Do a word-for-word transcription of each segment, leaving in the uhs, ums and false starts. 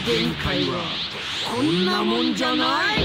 限界はこんなもんじゃない。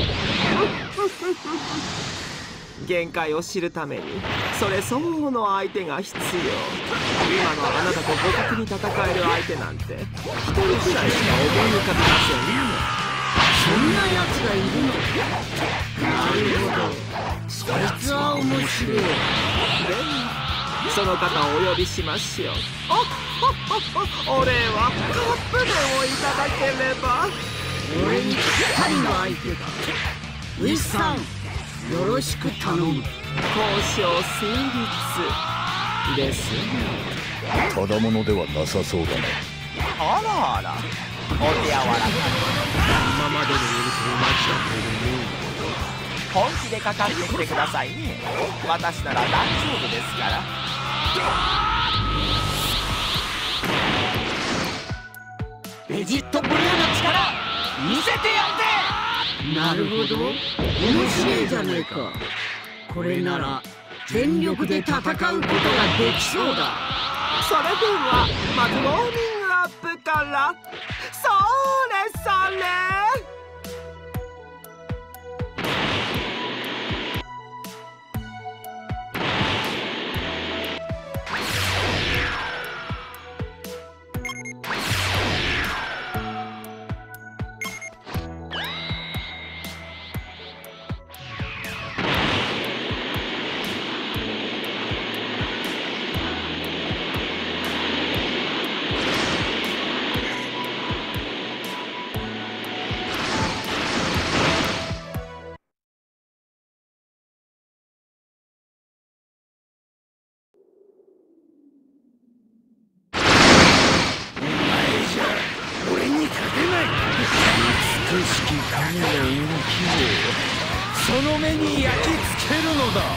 限界を知るためにそれ相応の相手が必要。今のあなたと互角に戦える相手なんて一人くらいしか思い浮かびませんね。 そんなやつがいるのか。なるほど、そいつは面白い。でその方をお呼びしましょう。お礼はカップ麺をいただければ。 俺にぴったりの相手だ。ウィスさん、よろしく頼む。 交渉成立ですね。 ただものではなさそうだね。 あらあら、お手柔らかに。今までのよりと同じだと思う。本気でかかってきてくださいね。私なら大丈夫ですから。 ベジットブルーの力見せてやって。なるほど、面白いじゃねえか。これなら全力で戦うことができそうだ。 それではまずウォーミングアップから。それそれ。 美しき影の動きをその目に焼き付けるのだ。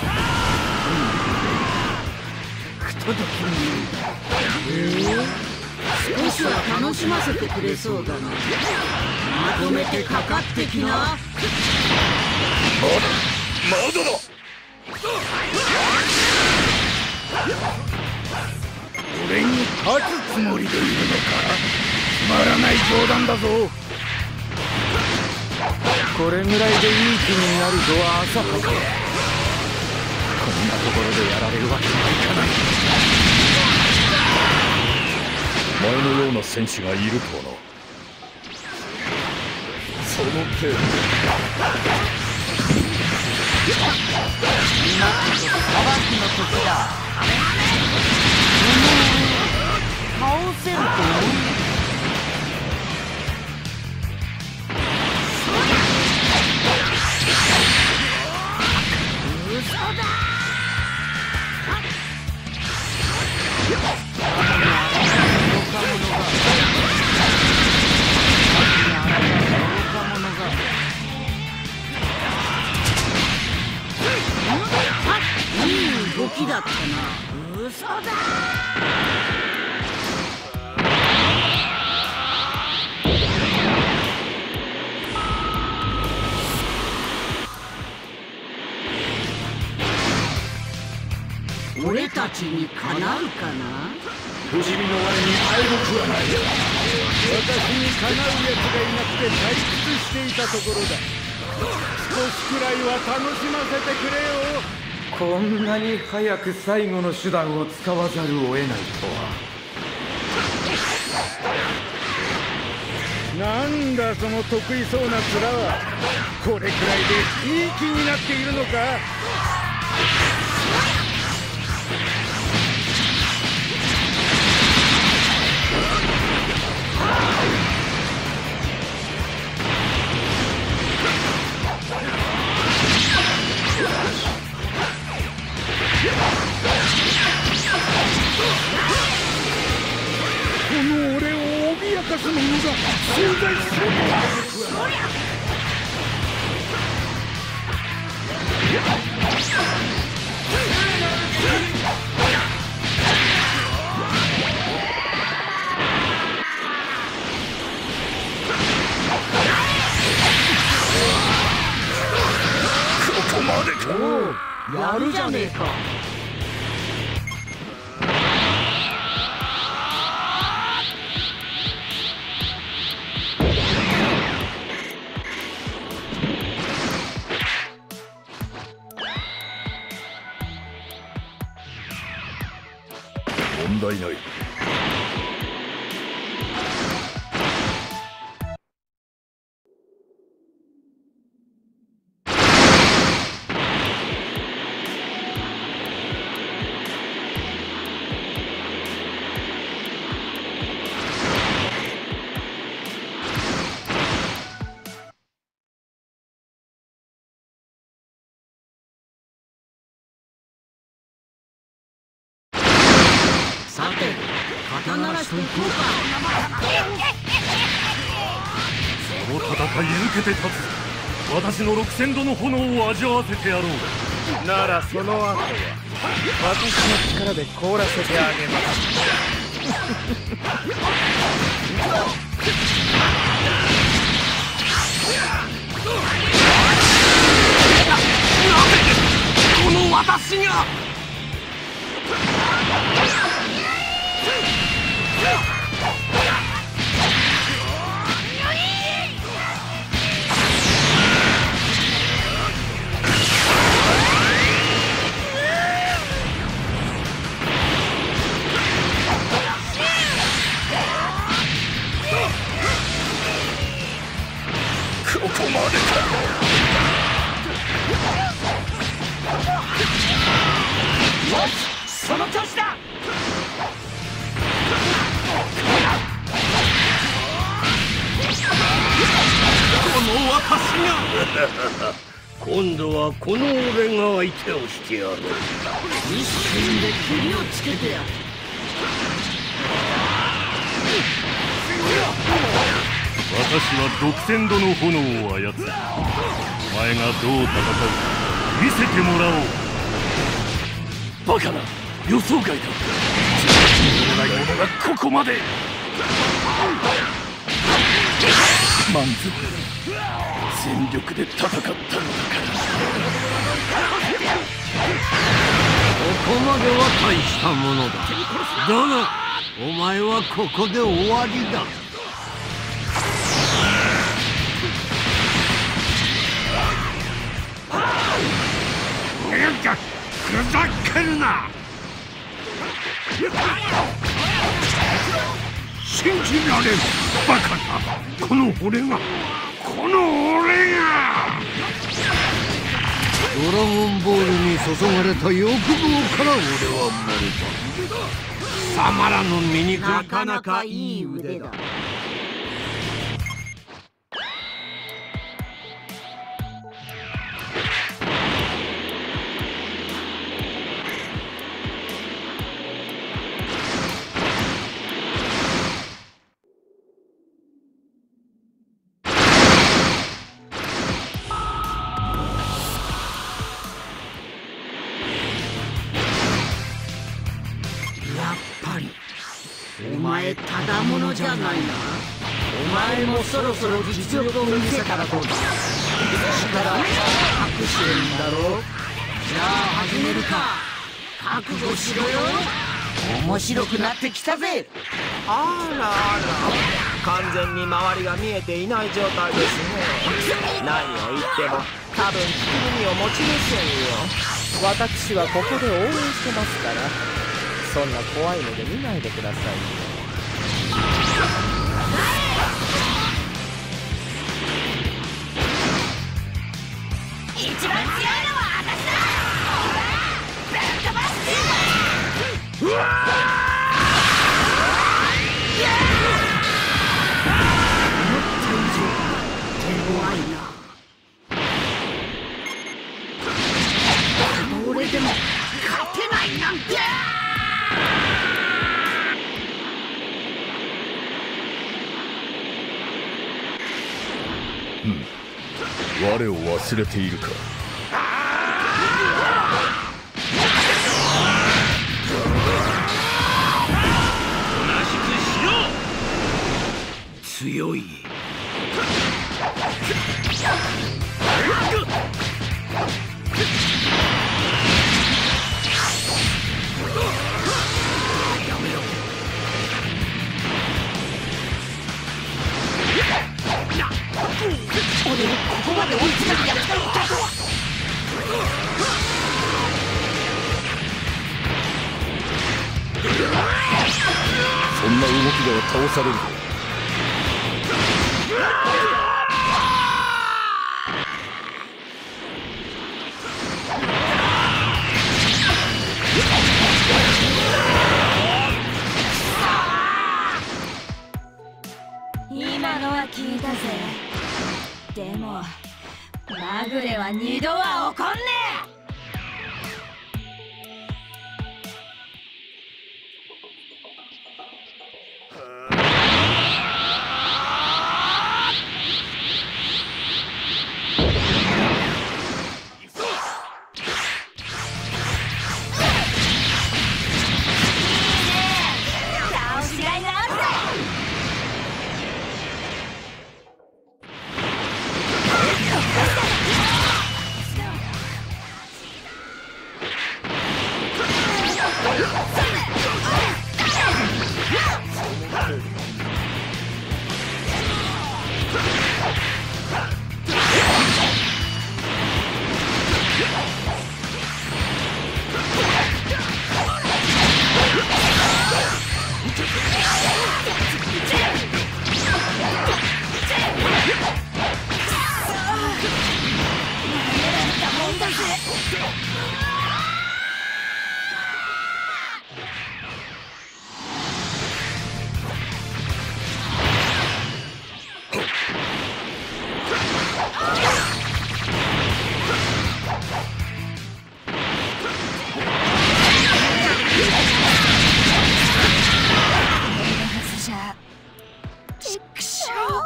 ふとときに、えー、少しは楽しませてくれそうだな。まとめてかかってきな。まだまだだ。俺に勝つつもりでいるのか。つまらない冗談だぞ。これぐらいでいい気になるとは浅はか。こんなところでやられるわけにはいかない。前のような戦士がいるとはな。その程度。 今こそ裁きの時だ。倒せると思う。嘘だ。いい動きだったな。嘘だ。俺たちにかなうかな。 不死身の我に敗北はない。私にかなうやつがいなくて退屈していたところだ。少しくらいは楽しませてくれよ。こんなに早く最後の手段を使わざるを得ないとは。なんだその得意そうな面は。これくらいでいい気になっているのか。この俺を脅かす者が存在するのだ。ここまでか。 やるじゃねえか。 問題ない。 さて、肩慣らしといこうか。 その戦い受けて立つ。私の六千度の炎を味わわせてやろう。ならその後は私の力で凍らせてあげます。 この私がここまでか。 よし、その調子だ。この私が今度はこの俺が相手をしてやろう。 一瞬で切りをつけてやる。 私は六千度の炎を操る。お前がどう戦うか見せてもらおう。バカな、予想外だ。信じられない者がここまで。満足。全力で戦ったのだから。ここまでは大したものだ。だがお前はここで終わりだ。 ふざけるな。信じられん。バカな、この俺がこの俺がドラゴンボールに注がれた欲望から俺は生まれた。貴様らの身になかなかいい腕だ。お前ただものじゃないな。お前もそろそろ実力を見せたらどうだ。力隠してるんだろ。じゃあ始めるか。覚悟しろよ。面白くなってきたぜ。 あらあら、完全に周りが見えていない状態ですね。何を言っても多分聞く耳を持ちませんよ。私はここで応援してますから、そんな怖いので見ないでくださいよ。 一番強いのは私だ。ぶっ飛ばしてうわ思った以上手強いな。あの俺でも勝てないなんて。 うん、我を忘れているか。おとなしくしろ。強い。やめろ。 俺をここまで追い詰めるやつがいたとは。うわ動きでは倒されるぞ。 今のは聞いたぜ。でもまぐれは二度は怒んねえ。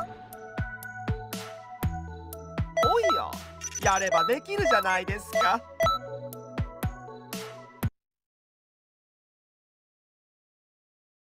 おや、やればできるじゃないですか。